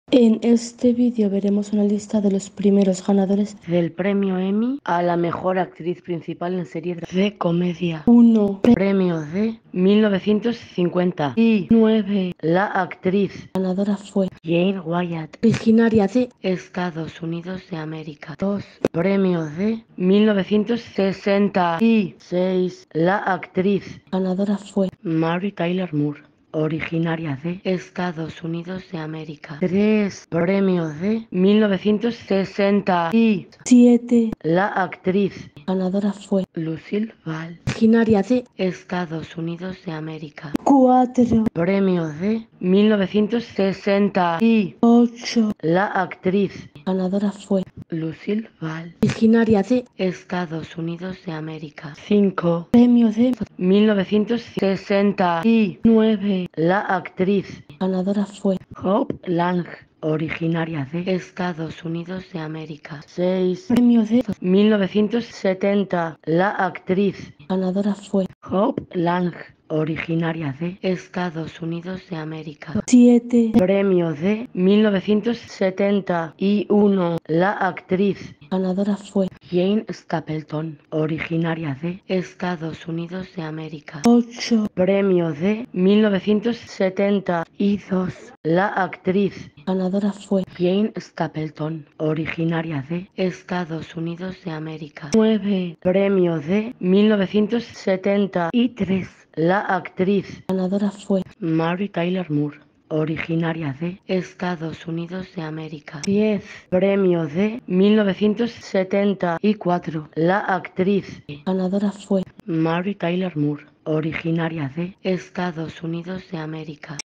En este vídeo veremos una lista de los primeros ganadores del premio Emmy a la mejor actriz principal en series de comedia. 1. Premio de 1959. La actriz ganadora fue Jane Wyatt, originaria de Estados Unidos de América. 2. Premio de 1966. La actriz ganadora fue Mary Tyler Moore, originaria de Estados Unidos de América. 3. Premio de 1967. La actriz ganadora fue Lucille Ball, originaria de Estados Unidos de América. 4. Premio de 1968. La actriz ganadora fue Lucille Ball, originaria de Estados Unidos de América. 5. Premio de 1969. La actriz ganadora fue Hope Lang, originaria de Estados Unidos de América. 6. Premio de 1970. La actriz ganadora fue Hope Lang, originaria de Estados Unidos de América. 7. Premio de 1971. La actriz ganadora fue Jane Stapleton, originaria de Estados Unidos de América. 8. Premio de 1972. La actriz ganadora fue Jane Stapleton, originaria de Estados Unidos de América. 9. Premio de 1973. La actriz ganadora fue Mary Tyler Moore, originaria de Estados Unidos de América. 10. Premio de 1974. La actriz ganadora fue Mary Tyler Moore, originaria de Estados Unidos de América.